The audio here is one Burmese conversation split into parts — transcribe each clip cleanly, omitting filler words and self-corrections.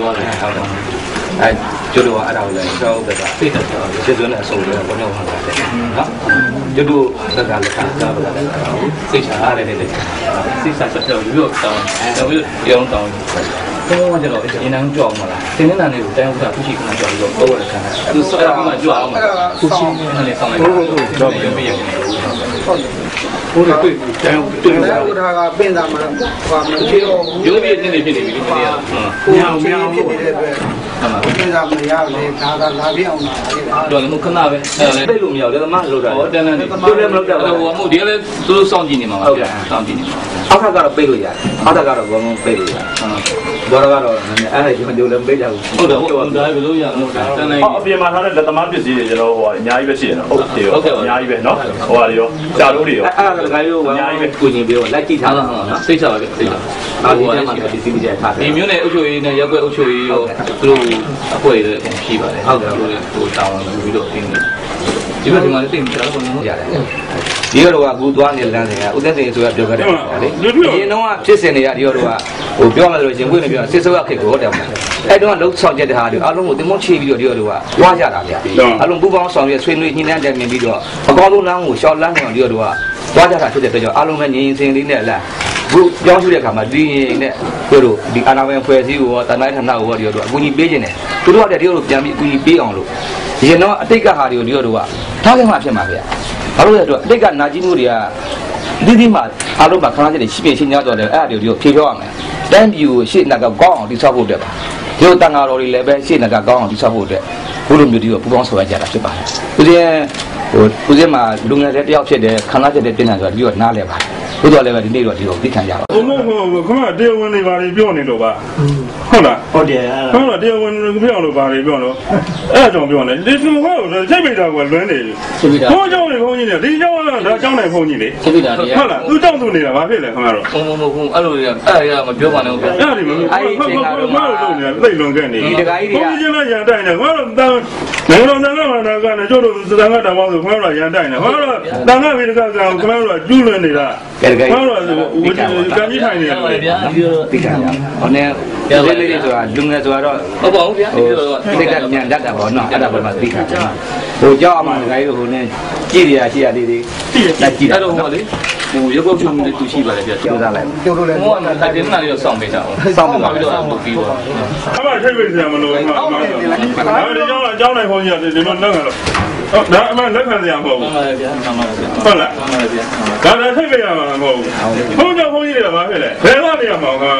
ကျွတ်တော့အဲ့ဒါကိုလည်းကျောင်းဘက်ကသိတဲ့စစ်စွန်းနဲ့အစုံနဲ့ဘုံရောက်လာတယ်နော်ကျွတ်တို့သက်ကလည်းကျောင်းဘက်ကလည်းစိတ်ချရတယ်လေစိတ်ဆက်တော့ရုပ်တောင်းတော့ရုံတောင်းတော့ကျတော့အင်းနန်းကြောက်မလားတင်းနေတာနေကိုတိုင်းဥစ္စာသူရှိခဏကြောက်ပြီးတော့တော့ရခံတယ်သူဆောက်ရမှကြွအောင်သူရှိနေဆောင်လိုက်တော့ရုံပြရတယ်ဟိုတွေ့တိုင်းတွေ့တယ်ဟိုဒါကပင်သားမှာဟာမဖြစ်တော့ရုံပြနေနေဖြစ်နေပြီဒီနေ့မြောင်ဖြစ်နေတဲ့အတွက်ပင်သားမရဘူးဒါကလာပြအောင်လာတော့လည်းခဏပဲအဲ့ဒါလည်းသိလို့မရဘူးလေသမားလောက်တာဟောတန်းတန်းသူလည်းမလောက်တာဟိုမှုဒီလည်းသူတို့စောင့်ကြည့်နေမှာပါဗျာစောင့်ကြည့်နေမှာအောက်ထပ်ကတော့ပိတ်လို့ရတယ်အောက်ထပ်ကတော့ဘောလုံးပိတ်လို့ရတယ်ဘောရကတော့နည်းနည်းအဲ့ဒါကျွန်တော်လည်းပေးကြဘူးဟုတ်တယ်ဟုတ်တယ်ဘယ်လိုရအောင်တန်းနိုင်အပြင်မှာထားတဲ့လက်သမားပစ္စည်းတွေကျွန်တော်ဟိုအများကြီးပဲရှိတယ်နော်ဟုတ်တယ်ဟုတ်အများကြီးပဲနော်ဟိုဟာတွေရောကြာလို့တွေရောအဲ့ဒါကခိုင်းလို့အများကြီးပဲကိုကျင်ပြောလိုက်ကြည့်ထားတာဟုတ်နော်သိချပါပြီသိချပါနောက်ဒီထဲမှာပစ္စည်းတွေထားတယ်ဒီမျိုးနဲ့အုပ်ချုပ်ရေးနဲ့ရက်ွက်အုပ်ချုပ်ရေးရောသူတို့အဖွဲ့တွေရှိပါတယ်ဟုတ်တယ်ဟိုတောင်းယူပြီးတော့အင်းဒီဘက်ဒီမှာသိကြတော့ဘယ်လိုရတယ်ဒီကတော့ကကူသွားနေတဲ့လမ်းစဉ်ကဥသက်စင်ဆိုရပြောခဲ့တယ်လေအရင်တော့ဖြစ်စင်တွေကဒီကတော့ဟိုပြောမှဆိုရင်ခွင့်နဲ့ပြောစစ်စောရခေတ်ကိုဟုတ်တယ်မလားအဲ့တော့လှုပ်ဆောင်ချက်တဲ့ဟာတွေအားလုံးကိုတင်မောချေပြီးတော့ဒီကတော့ဝါကြတာဗျအားလုံးပူပေါင်းဆောင်ရွက်ဆွေးနွေးညှိနှိုင်းတိုင်ပင်ပြီးတော့အကောင်းဆုံးလမ်းကိုရှောက်လမ်းအောင်ဒီကတော့ဝါကြတာဖြစ်တဲ့အတွက်ကြောင့်အားလုံးပဲငြိမ်စင်လေးနဲ့လမ်းခုပြောင်းရွှေ့တဲ့အခါမှာဒီနဲ့တို့ဒီအာနာဝံဖွဲ့စည်းကိုတန်တိုင်းဌာနကိုဒီကတော့အကူအညီပေးခြင်းတယ်သူတို့ကတည်းကတို့ပြန်ပြီးအကူအညီပေးအောင်လို့ဒီတော့အတိတ်ကဟာတွေကိုဒီကတော့ထားခဲ့မှဖြစ်မှာဗျဘာလို့လဲဆိုတော့အတိတ်ကနာကြီးမှုတွေကဒီမှာအားလုံးမှာခဏချက်တွေရှိပြရှင်းကြတော့တယ်အဲ့ဒါတွေကိုဖြေပြောရမယ်တန်းပြူကိုရှေ့နာကကောင်းအောင်တိဆောက်ဖို့အတွက်ပါဒီလိုတန်ဃာတော်တွေလည်းပဲရှေ့နာကကောင်းအောင်တိဆောက်ဖို့အတွက်ဘုလိုမျိုးဒီကိုပူပေါင်းဆောင်ရကြတာဖြစ်ပါတယ်ဦးဇင်းမှာလူငယ်တဲ့တယောက်ဖြစ်တယ်ခဏချက်တဲ့ပြင်လာဆိုတော့ဒီတော့နားလဲပါတယ်ဘုရားလည်းပဲဒီနေ့တော့ဒီကိုသိခံကြပါဘူး။ဟုတ်ခမတရားဝင်တွေဘာတွေပြောနေလို့ပါဟုတ်လားဟုတ်တယ်ဟုတ်လားတရားဝင်ပြောလို့ဘာတွေပြောလို့အဲ့ကြောင့်ပြောနေဒီသူကစိတ်ပိတာကလွန်းနေပြီဘုန်းကြောင့်နေဘုန်းကြီးနေဒီကြောင့်ကတော့ဒါကြောင့်နေဘုန်းကြီးလေစိတ်ပိတာတွေဟုတ်လားသူကြောင့်သူနေတာဘာဖြစ်လဲခမတော့ဟုတ်အဲ့လိုရအဲ့မပြောပါနဲ့ဟုတ်ကဲ့အဲ့ဒီမအဲ့ဒီချိန်ကတော့မလို့နေသိလွန်ခဲ့နေဒီတကားကြီးတွေကဘုန်းကြီးကရန်တိုင်နေခမတော့တန်နိုင်ငံတော်သံဃာမှာကလည်းကျို့တို့သံဃာတောင်ပေါင်းဆိုခမတော့ရန်တိုင်နေခမတော့သံဃာဝိဒကကခမတော့ကျူးလွန်နေတာကဲကဲဟုတ်တော့ကံကြီးထိုင်နေတယ်ဗျာသိကြရအောင်ဟိုနဲ့ဒီလေးတွေဆိုတာလူငယ်ဆိုတော့ဟုတ်ပါဘူးဗျာဒီကညံတတ်တာပေါ့နော်အဲ့ဒါပဲမှသိကြတယ်ဟိုကြောက်အမှန်တကယ်ဟိုနဲ့ကြည့်ရရှိရလေးတွေတက်ကြည့်တယ်အဲ့တော့ဟိုလေဟိုရုပ်ပုတ်ချုံတွေသူရှိပါတယ်ဗျာပြောသားလိုက်ပြောလို့လည်းဟိုကတက်တင်နာလေးတော့စောင့်ပေးကြအောင်စောင့်ပြီးတော့ပြီးတော့အမှထိတ်ဝိစရာမလိုဘူးဒီကြောင်းနိုင်ခေါင်းကြီးဒီလိုလောက်ရတော့ဟုတ်ဒါအမှလက်ခံစရာမဟုတ်ဘူးမှန်ပါဗျာမှန်ပါဗျာဟုတ်လားမှန်ပါဗျာဒါလည်းထိတ်ပြရမှာမဟုတ်ဘူးဘုန်းကြောင့်ဘုန်းကြီးတွေကဘာဖြစ်လဲဘယ်သွားနေရမှာဟမ်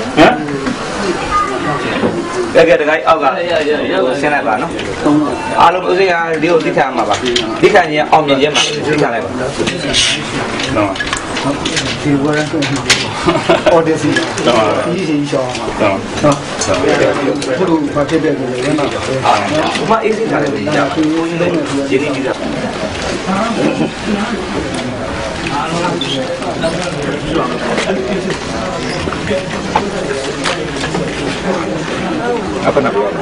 ကဲကဲတခါအောက်ကဆင်းလိုက်ပါနော်အားလုံးဦးစင်းကဒီကိုသိခံမှာပါသိခံရင်အောင်မြင်ခြင်းမှာသိခံလိုက်ပါနော်ဒီဘောရဆိုအော်ဒီစီတော့ဒီစီရှောင်းမှာတော့ဘုလိုဘာဖြစ်တဲ့ကိုလည်းမပါဘူးဥမာအေးစီထားတယ်ကြာသူလေးနဲ့ဒီဒီဒီapa nak buat?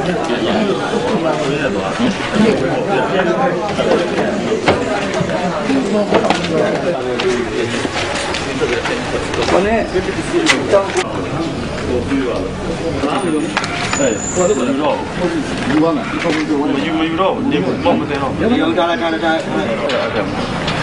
Mana? Dua mana? Dua mana? Dua mana? Dua mana?